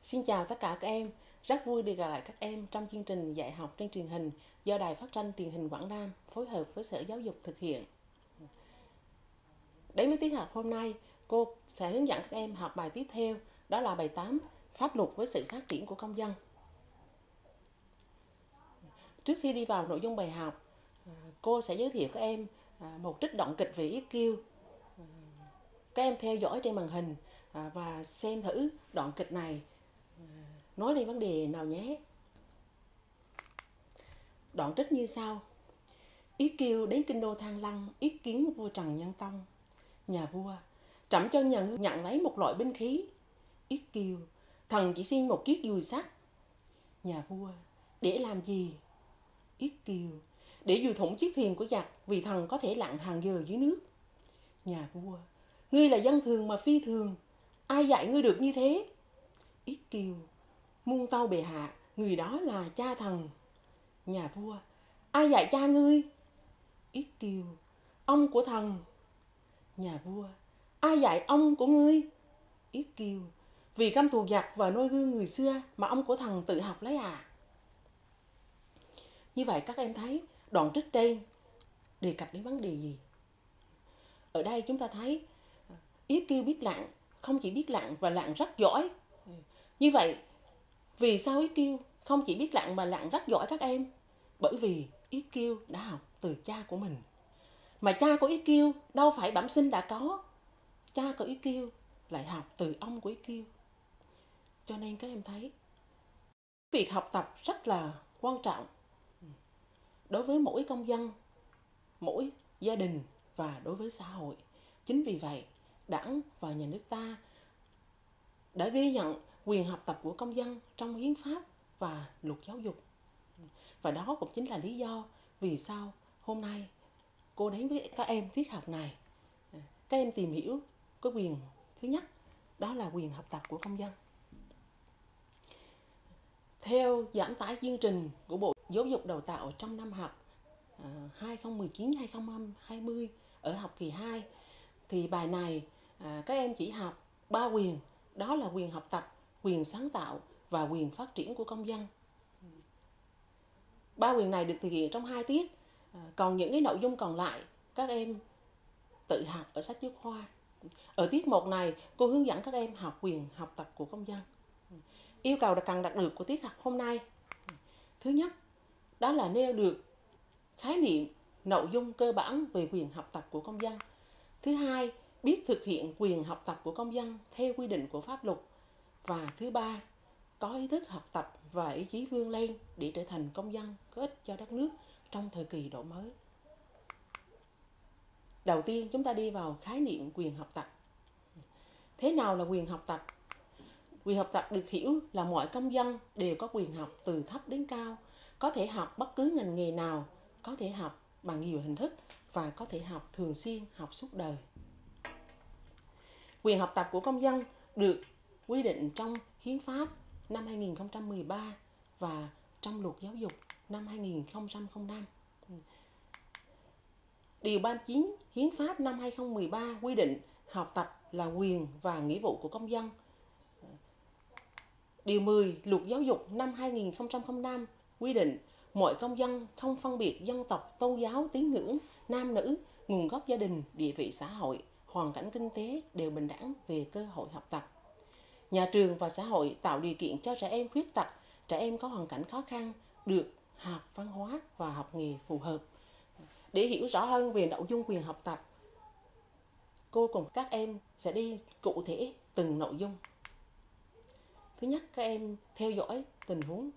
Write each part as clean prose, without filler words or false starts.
Xin chào tất cả các em, rất vui được gặp lại các em trong chương trình dạy học trên truyền hình do Đài Phát thanh Truyền hình Quảng Nam phối hợp với Sở Giáo dục thực hiện. Đến với tiết học hôm nay, cô sẽ hướng dẫn các em học bài tiếp theo, đó là bài 8, Pháp luật với sự phát triển của công dân. Trước khi đi vào nội dung bài học, cô sẽ giới thiệu các em một trích đoạn kịch về EQ. Các em theo dõi trên màn hình và xem thử đoạn kịch này nói lên vấn đề nào nhé. Đoạn trích như sau. Ý Kiêu đến kinh đô Thăng Long ý kiến vua Trần Nhân Tông. Nhà vua, trẫm cho nhà ngươi nhận lấy một loại binh khí. Ý Kiêu, thần chỉ xin một chiếc dùi sắt. Nhà vua, để làm gì? Ý Kiêu, để dùi thủng chiếc thuyền của giặc, vì thần có thể lặn hàng giờ dưới nước. Nhà vua, ngươi là dân thường mà phi thường, ai dạy ngươi được như thế? Ý Kiêu, muôn tâu bệ hạ, người đó là cha thần. Nhà vua, ai dạy cha ngươi? Ý Kiêu, ông của thần. Nhà vua, ai dạy ông của ngươi? Ý Kiêu, vì căm thù giặc và noi gương người xưa mà ông của thần tự học lấy à. Như vậy các em thấy đoạn trích trên đề cập đến vấn đề gì? Ở đây chúng ta thấy Ý Kiêu biết lặn, không chỉ biết lặn và lặn rất giỏi. Như vậy vì sao Ý Kiêu không chỉ biết lặn mà lặn rất giỏi các em? Bởi vì Ý Kiêu đã học từ cha của mình. Mà cha của Ý Kiêu đâu phải bẩm sinh đã có. Cha của Ý Kiêu lại học từ ông của Ý Kiêu. Cho nên các em thấy việc học tập rất là quan trọng đối với mỗi công dân, mỗi gia đình và đối với xã hội. Chính vì vậy, Đảng và nhà nước ta đã ghi nhận quyền học tập của công dân trong hiến pháp và luật giáo dục. Và đó cũng chính là lý do vì sao hôm nay cô đến với các em tiết học này. Các em tìm hiểu cái quyền thứ nhất, đó là quyền học tập của công dân. Theo giảm tải chương trình của Bộ Giáo dục Đào tạo trong năm học 2019-2020 ở học kỳ 2, thì bài này các em chỉ học 3 quyền, đó là quyền học tập, quyền sáng tạo và quyền phát triển của công dân. 3 quyền này được thực hiện trong 2 tiết, còn những cái nội dung còn lại các em tự học ở sách giáo khoa. Ở tiết 1 này, cô hướng dẫn các em học quyền học tập của công dân. Yêu cầu cần đạt được của tiết học hôm nay. Thứ nhất, đó là nêu được khái niệm, nội dung cơ bản về quyền học tập của công dân. Thứ hai, biết thực hiện quyền học tập của công dân theo quy định của pháp luật. Và thứ ba, có ý thức học tập và ý chí vươn lên để trở thành công dân có ích cho đất nước trong thời kỳ đổi mới. Đầu tiên, chúng ta đi vào khái niệm quyền học tập. Thế nào là quyền học tập? Quyền học tập được hiểu là mọi công dân đều có quyền học từ thấp đến cao, có thể học bất cứ ngành nghề nào, có thể học bằng nhiều hình thức và có thể học thường xuyên, học suốt đời. Quyền học tập của công dân được quy định trong Hiến pháp năm 2013 và trong Luật Giáo dục năm 2005. Điều 39 Hiến pháp năm 2013 quy định học tập là quyền và nghĩa vụ của công dân. Điều 10 Luật Giáo dục năm 2005 quy định mọi công dân không phân biệt dân tộc, tôn giáo, tín ngưỡng, nam nữ, nguồn gốc gia đình, địa vị xã hội, hoàn cảnh kinh tế đều bình đẳng về cơ hội học tập. Nhà trường và xã hội tạo điều kiện cho trẻ em khuyết tật, trẻ em có hoàn cảnh khó khăn được học văn hóa và học nghề phù hợp. Để hiểu rõ hơn về nội dung quyền học tập, cô cùng các em sẽ đi cụ thể từng nội dung. Thứ nhất, các em theo dõi tình huống.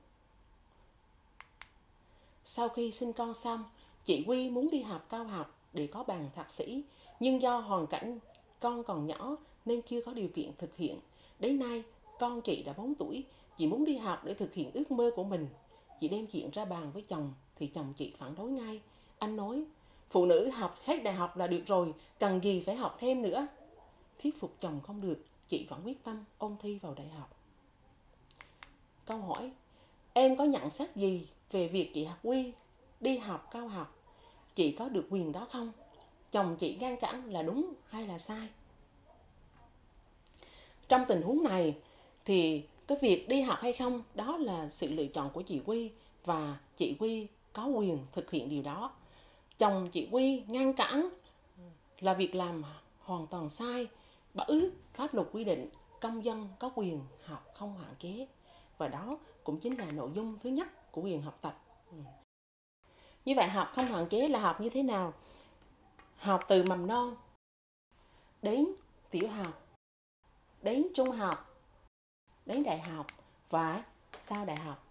Sau khi sinh con xong, chị Quy muốn đi học cao học để có bằng thạc sĩ, nhưng do hoàn cảnh con còn nhỏ nên chưa có điều kiện thực hiện. Đến nay, con chị đã 4 tuổi, chị muốn đi học để thực hiện ước mơ của mình. Chị đem chuyện ra bàn với chồng thì chồng chị phản đối ngay. Anh nói, phụ nữ học hết đại học là được rồi, cần gì phải học thêm nữa. Thuyết phục chồng không được, chị vẫn quyết tâm ôn thi vào đại học. Câu hỏi, em có nhận xét gì về việc chị Quy đi học cao học? Chị có được quyền đó không? Chồng chị ngăn cản là đúng hay là sai? Trong tình huống này thì cái việc đi học hay không đó là sự lựa chọn của chị Quy, và chị Quy có quyền thực hiện điều đó. Chồng chị Quy ngăn cản là việc làm hoàn toàn sai, bởi pháp luật quy định công dân có quyền học không hạn chế, và đó cũng chính là nội dung thứ nhất của quyền học tập. Như vậy học không hạn chế là học như thế nào? Học từ mầm non đến tiểu học, đến trung học, đến đại học và sau đại học.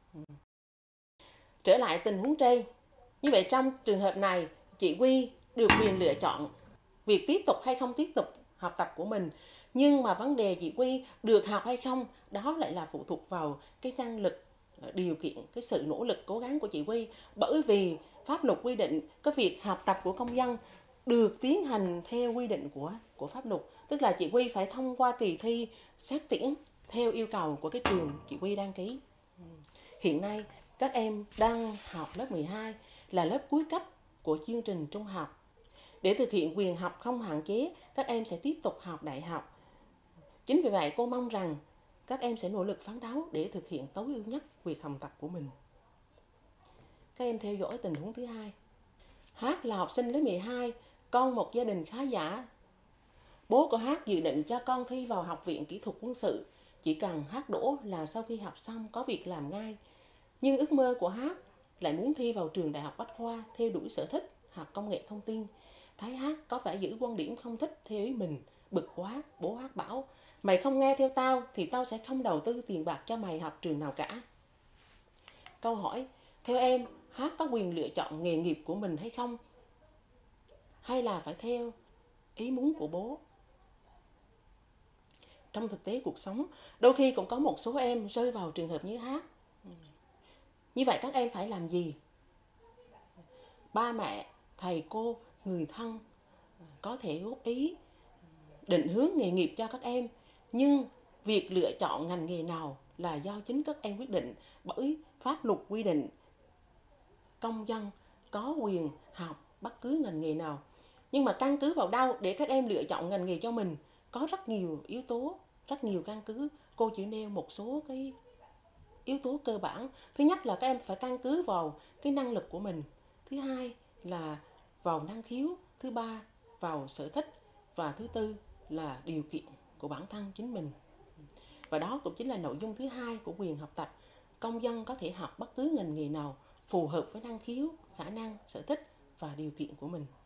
Trở lại tình huống trên, như vậy trong trường hợp này, chị Quy được quyền lựa chọn việc tiếp tục hay không tiếp tục học tập của mình. Nhưng mà vấn đề chị Quy được học hay không, đó lại là phụ thuộc vào cái năng lực, điều kiện, cái sự nỗ lực cố gắng của chị Quy. Bởi vì pháp luật quy định cái việc học tập của công dân được tiến hành theo quy định của pháp luật. Tức là chị Quy phải thông qua kỳ thi xét tuyển theo yêu cầu của cái trường chị Quy đăng ký. Hiện nay các em đang học lớp 12 là lớp cuối cấp của chương trình trung học. Để thực hiện quyền học không hạn chế, các em sẽ tiếp tục học đại học. Chính vì vậy cô mong rằng các em sẽ nỗ lực phấn đấu để thực hiện tối ưu nhất việc học tập của mình. Các em theo dõi tình huống thứ hai. H là học sinh lớp 12, con một gia đình khá giả. Bố của H dự định cho con thi vào Học viện Kỹ thuật Quân sự. Chỉ cần H đỗ là sau khi học xong có việc làm ngay. Nhưng ước mơ của H lại muốn thi vào trường Đại học Bách Khoa theo đuổi sở thích học công nghệ thông tin. Thấy H có vẻ giữ quan điểm không thích theo ý mình, bực quá, bố H bảo: mày không nghe theo tao thì tao sẽ không đầu tư tiền bạc cho mày học trường nào cả. Câu hỏi, theo em, H có quyền lựa chọn nghề nghiệp của mình hay không? Hay là phải theo ý muốn của bố? Trong thực tế cuộc sống, đôi khi cũng có một số em rơi vào trường hợp như H. Như vậy các em phải làm gì? Ba mẹ, thầy cô, người thân có thể góp ý, định hướng nghề nghiệp cho các em, nhưng việc lựa chọn ngành nghề nào là do chính các em quyết định, bởi pháp luật quy định công dân có quyền học bất cứ ngành nghề nào. Nhưng mà căn cứ vào đâu để các em lựa chọn ngành nghề cho mình? Có rất nhiều yếu tố, rất nhiều căn cứ. Cô chỉ nêu một số cái yếu tố cơ bản. Thứ nhất là các em phải căn cứ vào cái năng lực của mình. Thứ hai là vào năng khiếu. Thứ ba vào sở thích. Và thứ tư là điều kiện của bản thân chính mình. Và đó cũng chính là nội dung thứ hai của quyền học tập. Công dân có thể học bất cứ ngành nghề nào phù hợp với năng khiếu, khả năng, sở thích và điều kiện của mình.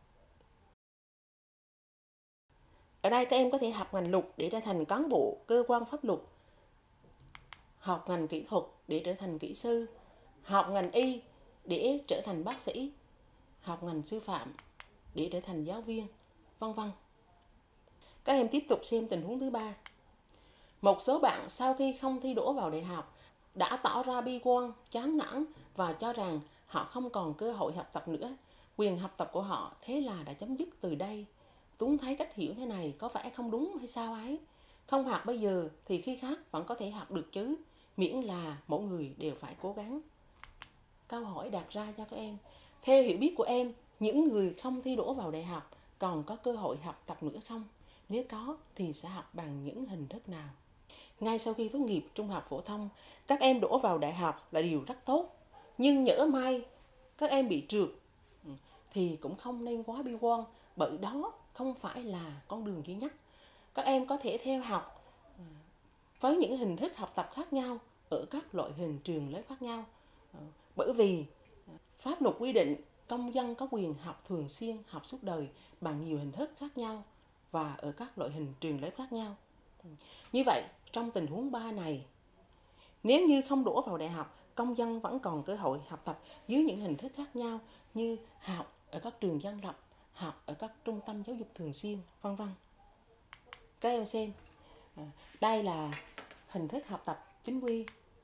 Ở đây các em có thể học ngành luật để trở thành cán bộ cơ quan pháp luật, học ngành kỹ thuật để trở thành kỹ sư, học ngành y để trở thành bác sĩ, học ngành sư phạm để trở thành giáo viên, vân vân. Các em tiếp tục xem tình huống thứ ba. Một số bạn sau khi không thi đỗ vào đại học đã tỏ ra bi quan, chán nản và cho rằng họ không còn cơ hội học tập nữa. Quyền học tập của họ thế là đã chấm dứt từ đây. Tuấn thấy cách hiểu thế này có vẻ không đúng hay sao ấy? Không học bây giờ thì khi khác vẫn có thể học được chứ, miễn là mỗi người đều phải cố gắng. Câu hỏi đặt ra cho các em. Theo hiểu biết của em, những người không thi đỗ vào đại học còn có cơ hội học tập nữa không? Nếu có thì sẽ học bằng những hình thức nào? Ngay sau khi tốt nghiệp trung học phổ thông, các em đỗ vào đại học là điều rất tốt. Nhưng nhỡ may các em bị trượt thì cũng không nên quá bi quan, bởi đó không phải là con đường duy nhất. Các em có thể theo học với những hình thức học tập khác nhau ở các loại hình trường lớp khác nhau. Bởi vì pháp luật quy định công dân có quyền học thường xuyên, học suốt đời bằng nhiều hình thức khác nhau và ở các loại hình trường lớp khác nhau. Như vậy, trong tình huống 3 này, nếu như không đỗ vào đại học, công dân vẫn còn cơ hội học tập dưới những hình thức khác nhau như học ở các trường dân lập, học ở các trung tâm giáo dục thường xuyên, vân vân. Các em xem, đây là hình thức học tập chính quy.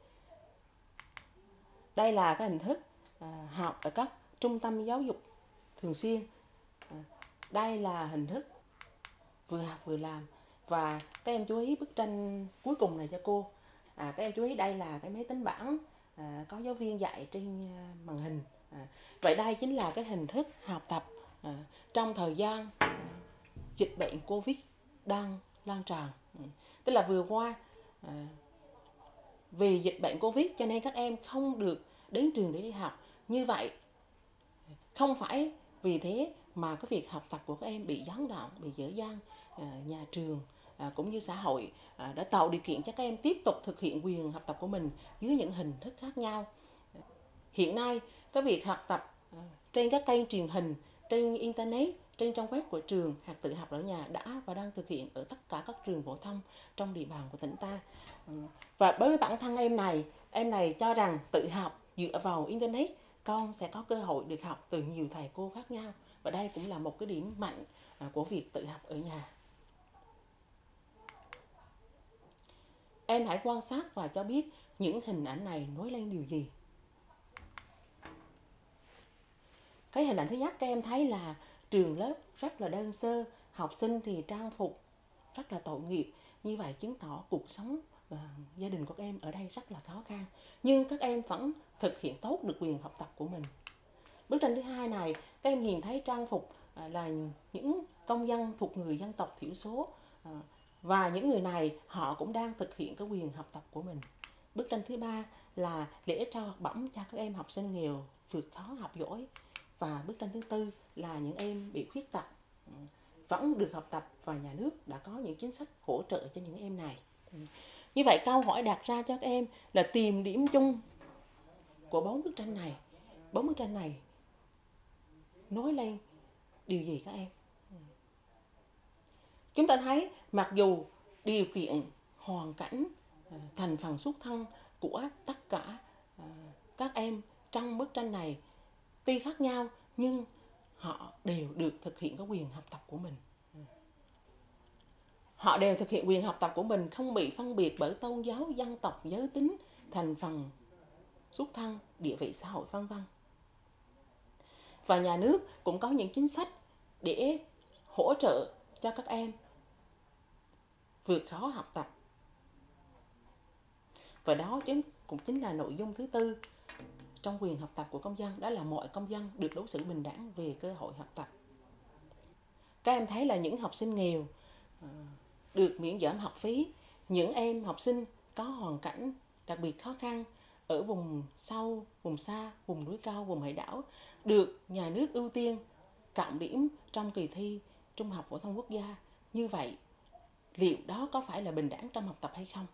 Đây là cái hình thức học ở các trung tâm giáo dục thường xuyên. Đây là hình thức vừa học vừa làm. Và các em chú ý bức tranh cuối cùng này cho cô. Các em chú ý đây là cái máy tính bảng, có giáo viên dạy trên màn hình. Vậy đây chính là cái hình thức học tập trong thời gian dịch bệnh Covid đang lan tràn. Tức là vừa qua vì dịch bệnh Covid cho nên các em không được đến trường để đi học. Như vậy không phải vì thế mà cái việc học tập của các em bị gián đoạn, bị dở dang. Nhà trường cũng như xã hội đã tạo điều kiện cho các em tiếp tục thực hiện quyền học tập của mình dưới những hình thức khác nhau. Hiện nay, cái việc học tập trên các kênh truyền hình, trên Internet, trên trang web của trường hoặc tự học ở nhà đã và đang thực hiện ở tất cả các trường phổ thông trong địa bàn của tỉnh ta. Và với bản thân em này cho rằng tự học dựa vào Internet, con sẽ có cơ hội được học từ nhiều thầy cô khác nhau. Và đây cũng là một cái điểm mạnh của việc tự học ở nhà. Em hãy quan sát và cho biết những hình ảnh này nói lên điều gì. Cái hình ảnh thứ nhất các em thấy là trường lớp rất là đơn sơ, học sinh thì trang phục rất là tội nghiệp. Như vậy chứng tỏ cuộc sống gia đình của các em ở đây rất là khó khăn. Nhưng các em vẫn thực hiện tốt được quyền học tập của mình. Bức tranh thứ hai này, các em nhìn thấy trang phục là những công dân thuộc người dân tộc thiểu số. Và những người này họ cũng đang thực hiện cái quyền học tập của mình. Bức tranh thứ ba là lễ trao học bổng cho các em học sinh nghèo vượt khó học giỏi. Và bức tranh thứ tư là những em bị khuyết tật vẫn được học tập và nhà nước đã có những chính sách hỗ trợ cho những em này. Như vậy câu hỏi đặt ra cho các em là tìm điểm chung của 4 bức tranh này. 4 bức tranh này nói lên điều gì các em? Chúng ta thấy mặc dù điều kiện, hoàn cảnh, thành phần xuất thân của tất cả các em trong bức tranh này tuy khác nhau nhưng họ đều được thực hiện cái quyền học tập của mình. Họ đều thực hiện quyền học tập của mình không bị phân biệt bởi tôn giáo, dân tộc, giới tính, thành phần xuất thân, địa vị xã hội vân vân. Và nhà nước cũng có những chính sách để hỗ trợ cho các em vượt khó học tập. Và đó cũng chính là nội dung thứ tư trong quyền học tập của công dân, đó là mọi công dân được đối xử bình đẳng về cơ hội học tập. Các em thấy là những học sinh nghèo được miễn giảm học phí, những em học sinh có hoàn cảnh đặc biệt khó khăn ở vùng sâu, vùng xa, vùng núi cao, vùng hải đảo được nhà nước ưu tiên cộng điểm trong kỳ thi Trung học phổ thông quốc gia. Như vậy, liệu đó có phải là bình đẳng trong học tập hay không?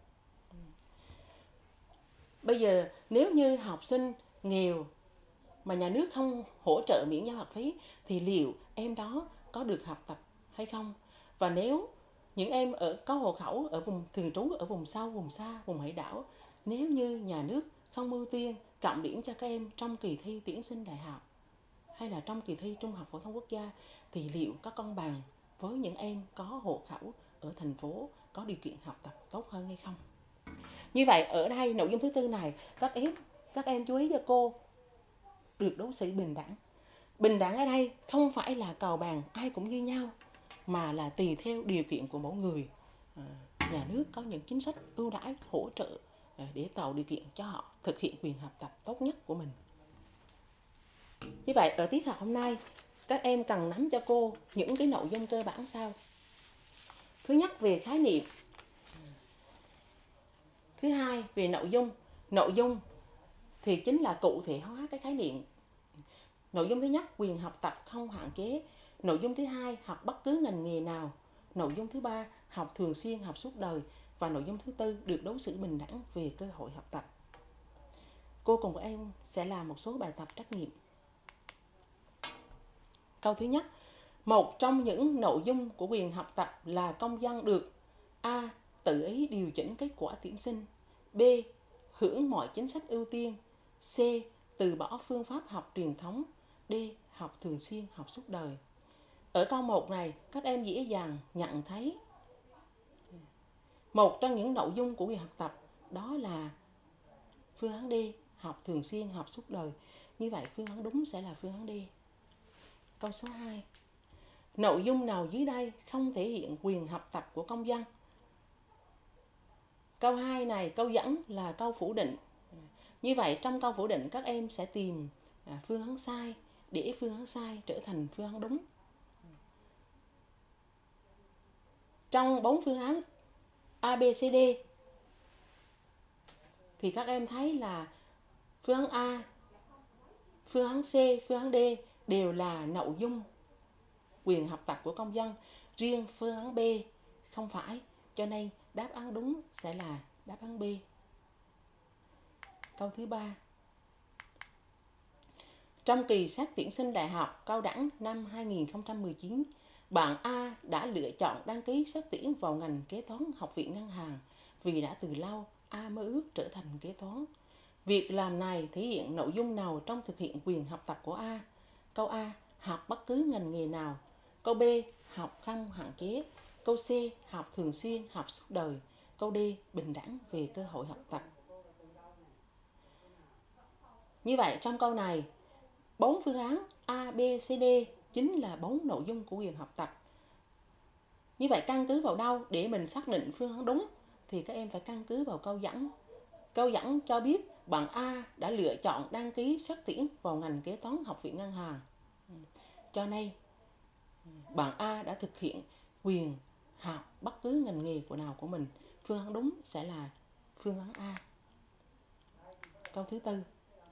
Bây giờ nếu như học sinh nghèo mà nhà nước không hỗ trợ miễn giảm học phí thì liệu em đó có được học tập hay không? Và nếu những em có hộ khẩu ở vùng thường trú ở vùng sâu, vùng xa, vùng hải đảo, nếu như nhà nước không ưu tiên cộng điểm cho các em trong kỳ thi tuyển sinh đại học hay là trong kỳ thi Trung học phổ thông quốc gia thì liệu có công bằng với những em có hộ khẩu ở thành phố có điều kiện học tập tốt hơn hay không? Như vậy ở đây nội dung thứ tư này các em chú ý cho cô được đối xử bình đẳng. Bình đẳng ở đây không phải là cào bằng ai cũng như nhau mà là tùy theo điều kiện của mỗi người. Nhà nước có những chính sách ưu đãi hỗ trợ để tạo điều kiện cho họ thực hiện quyền học tập tốt nhất của mình. Như vậy ở tiết học hôm nay các em cần nắm cho cô những cái nội dung cơ bản sau. Thứ nhất về khái niệm. Thứ hai về nội dung. Nội dung thì chính là cụ thể hóa cái khái niệm. Nội dung thứ nhất, quyền học tập không hạn chế. Nội dung thứ hai, học bất cứ ngành nghề nào. Nội dung thứ ba, học thường xuyên, học suốt đời. Và nội dung thứ tư, được đối xử bình đẳng về cơ hội học tập. Cô cùng các em sẽ làm một số bài tập trắc nghiệm. Câu thứ nhất, một trong những nội dung của quyền học tập là công dân được A. Tự ý điều chỉnh kết quả tuyển sinh. B. Hưởng mọi chính sách ưu tiên. C. Từ bỏ phương pháp học truyền thống. D. Học thường xuyên, học suốt đời. Ở câu 1 này, các em dễ dàng nhận thấy một trong những nội dung của việc học tập đó là phương án D, học thường xuyên, học suốt đời. Như vậy phương án đúng sẽ là phương án D. Câu số 2. Nội dung nào dưới đây không thể hiện quyền học tập của công dân? Câu 2 này, câu dẫn là câu phủ định. Như vậy trong câu phủ định các em sẽ tìm phương án sai để phương án sai trở thành phương án đúng. Trong 4 phương án A, B, C, D thì các em thấy là phương án A, phương án C, phương án D đều là nội dung quyền học tập của công dân. Riêng phương án B không phải, cho nên đáp án đúng sẽ là đáp án B. Câu thứ 3. Trong kỳ xét tuyển sinh đại học cao đẳng năm 2019, bạn A đã lựa chọn đăng ký xét tuyển vào ngành kế toán Học viện Ngân hàng vì đã từ lâu A mơ ước trở thành kế toán. Việc làm này thể hiện nội dung nào trong thực hiện quyền học tập của A? Câu A. Học bất cứ ngành nghề nào. Câu B. Học không hạn chế. Câu C. Học thường xuyên, học suốt đời. Câu D. Bình đẳng về cơ hội học tập. Như vậy trong câu này, 4 phương án A, B, C, D chính là 4 nội dung của quyền học tập. Như vậy căn cứ vào đâu để mình xác định phương án đúng? Thì các em phải căn cứ vào câu dẫn. Câu dẫn cho biết bạn A đã lựa chọn đăng ký xét tuyển vào ngành kế toán Học viện Ngân hàng. Cho nên bạn A đã thực hiện quyền học bất cứ ngành nghề nào của mình. Phương án đúng sẽ là phương án A. Câu thứ 4.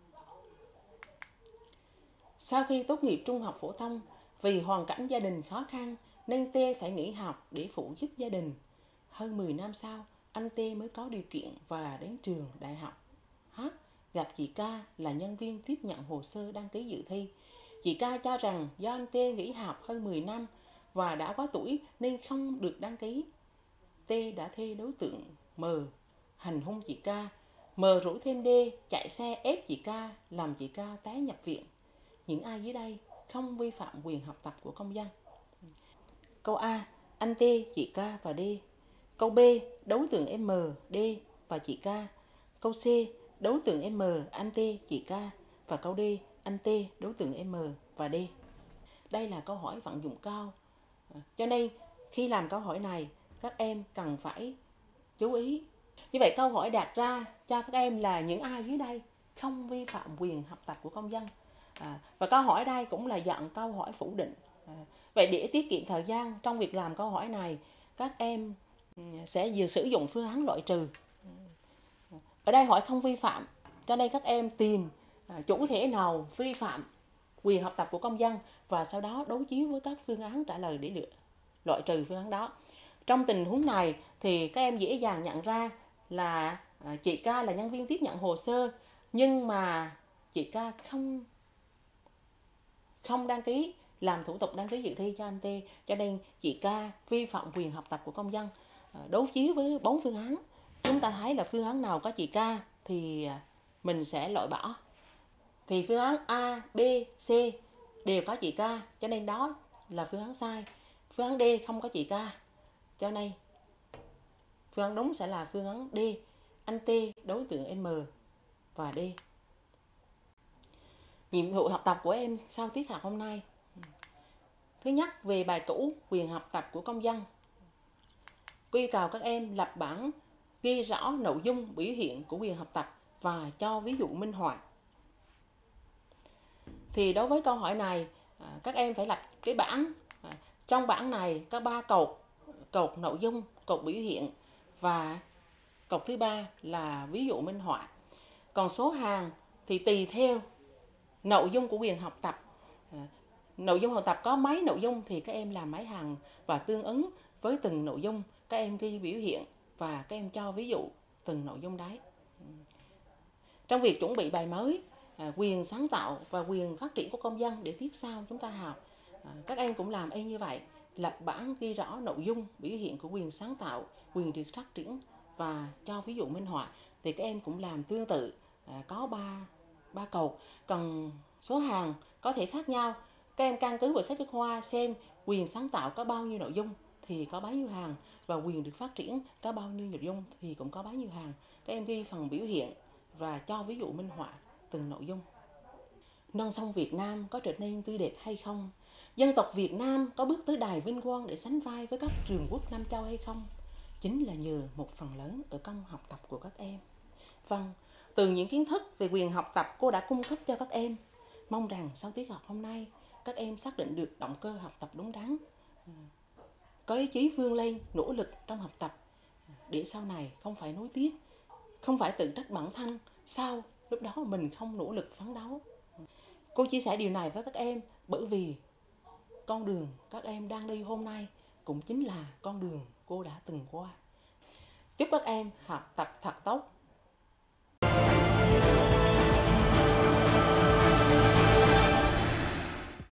Sau khi tốt nghiệp trung học phổ thông, vì hoàn cảnh gia đình khó khăn nên T phải nghỉ học để phụ giúp gia đình. Hơn 10 năm sau, anh T mới có điều kiện và đến trường đại học. H gặp chị K là nhân viên tiếp nhận hồ sơ đăng ký dự thi. Chị K cho rằng do anh T nghỉ học hơn 10 năm và đã quá tuổi nên không được đăng ký. T đã thuê đối tượng M hành hung chị K. M rủ thêm D chạy xe ép chị K làm chị K té nhập viện. Những ai dưới đây không vi phạm quyền học tập của công dân? Câu A. Anh T, chị K và D. Câu B. Đối tượng M, D và chị K. Câu C. Đối tượng M, anh T, chị K. Và câu D. Anh T, đối tượng M và D. Đây là câu hỏi vận dụng cao. Cho nên khi làm câu hỏi này, các em cần phải chú ý. Như vậy câu hỏi đặt ra cho các em là những ai dưới đây không vi phạm quyền học tập của công dân? Và câu hỏi đây cũng là dạng câu hỏi phủ định. Vậy để tiết kiệm thời gian trong việc làm câu hỏi này, các em sẽ vừa sử dụng phương án loại trừ. Ở đây hỏi không vi phạm, cho nên các em tìm chủ thể nào vi phạm quyền học tập của công dân và sau đó đối chiếu với các phương án trả lời để loại trừ phương án đó. Trong tình huống này thì các em dễ dàng nhận ra là chị K là nhân viên tiếp nhận hồ sơ, nhưng mà chị K không đăng ký làm thủ tục đăng ký dự thi cho anh T, cho nên chị K vi phạm quyền học tập của công dân. Đối chiếu với 4 phương án, chúng ta thấy là phương án nào có chị K thì mình sẽ loại bỏ. Thì phương án A, B, C đều có chị K, cho nên đó là phương án sai. Phương án D không có chị K, cho nên phương án đúng sẽ là phương án D, anh T, đối tượng M và D. Nhiệm vụ học tập của em sau tiết học hôm nay. Thứ nhất, về bài cũ quyền học tập của công dân. Cô yêu cầu các em lập bản ghi rõ nội dung biểu hiện của quyền học tập và cho ví dụ minh họa. Thì đối với câu hỏi này, các em phải lập cái bảng. Trong bảng này có 3 cột nội dung, cột biểu hiện và cột thứ 3 là ví dụ minh họa. Còn số hàng thì tùy theo nội dung của quyền học tập. Nội dung học tập có mấy nội dung thì các em làm mấy hàng và tương ứng với từng nội dung các em ghi biểu hiện và các em cho ví dụ từng nội dung đấy. Trong việc chuẩn bị bài mới, quyền sáng tạo và quyền phát triển của công dân để tiết sau chúng ta học, các em cũng làm y như vậy, lập bản ghi rõ nội dung biểu hiện của quyền sáng tạo, quyền được phát triển và cho ví dụ minh họa. Thì các em cũng làm tương tự, có ba cột. Còn số hàng có thể khác nhau, các em căn cứ vào sách giáo khoa xem quyền sáng tạo có bao nhiêu nội dung thì có bấy nhiêu hàng, và quyền được phát triển có bao nhiêu nội dung thì cũng có bấy nhiêu hàng. Các em ghi phần biểu hiện và cho ví dụ minh họa từng nội dung. Non sông Việt Nam có trở nên tươi đẹp hay không? Dân tộc Việt Nam có bước tới đài vinh quang để sánh vai với các cường quốc Nam Châu hay không? Chính là nhờ một phần lớn ở công học tập của các em. Vâng, từ những kiến thức về quyền học tập cô đã cung cấp cho các em. Mong rằng sau tiết học hôm nay, các em xác định được động cơ học tập đúng đắn, có ý chí vươn lên, nỗ lực trong học tập để sau này không phải nuối tiếc không phải tự trách bản thân, sao lúc đó mình không nỗ lực phấn đấu. Cô chia sẻ điều này với các em bởi vì con đường các em đang đi hôm nay cũng chính là con đường cô đã từng qua. Chúc các em học tập thật tốt.